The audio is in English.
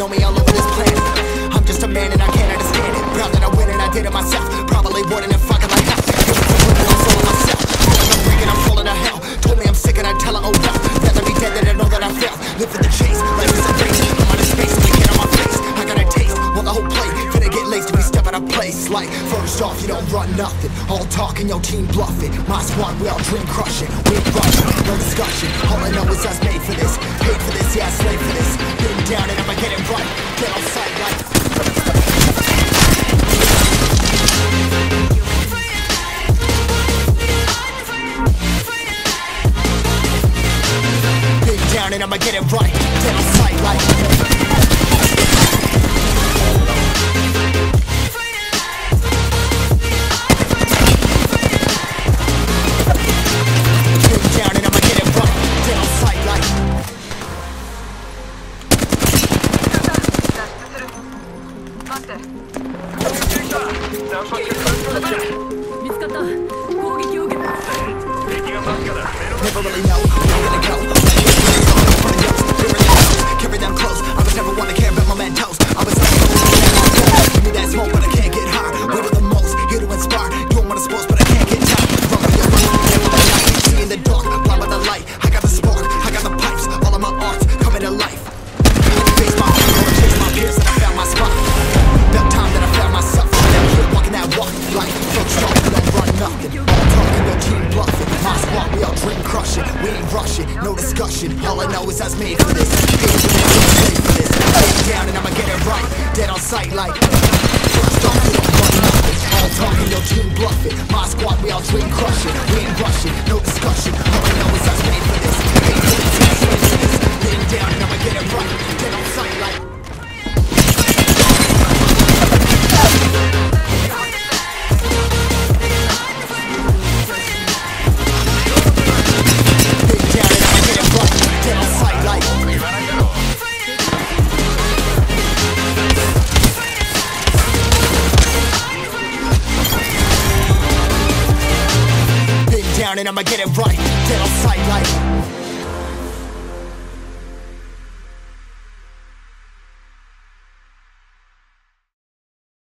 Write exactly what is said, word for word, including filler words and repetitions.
know me all over this planet. I'm just a man and I can't understand it. Proud that I win and I did it myself. Probably wouldn't have fucking like hell. I'm solo myself. I'm freaking, I'm falling to hell. Told me I'm sick and I tell her, oh well. Rather be dead than I know that I failed. Live for the chase, life is a race. I'm out of space, so get on my face. I got a taste, want the whole plate. Finna get laced if we step out of place. Like, first off, you don't run nothing. All talking, your team bluffing. My squad, we all dream crushing. We ain't rushing, no discussion. All I know is us made for this. Paid for this, yeah, slave for this. Been down and I'ma get it right. Get on sight like. And I'ma get it right, dead on sight like. Get down and I'ma get it right, dead on sight like. Never really know where we're gonna go. Carry them close. I was never one to care about my mentos. I was like, give me that smoke, but I can't get high. Way to the most, here to inspire. Doing what I'm supposed, but I can't get tired. Run with your life, see in the dark, blind by the light. I got the spark, I got the pipes. All of my arts coming to life. Face my fear, chase my peers, and I found my spot. About time that I found myself. Down here walking that walk, like fuck strong, we don't run nothing. All talking, no team bluffing. My squad, we all dream crushing. We ain't rushing, no discussion. All I know is I was made for this. Down and I'ma get it right, dead on sight like. First off, we don't run nothing. All talking, no team bluffing. My squad, we all dream crushing. We ain't rushing, no discussion. All I know is I was made for this. Getting down and I'ma get it right, dead on sight like. And I'ma get it right, dead on sight like.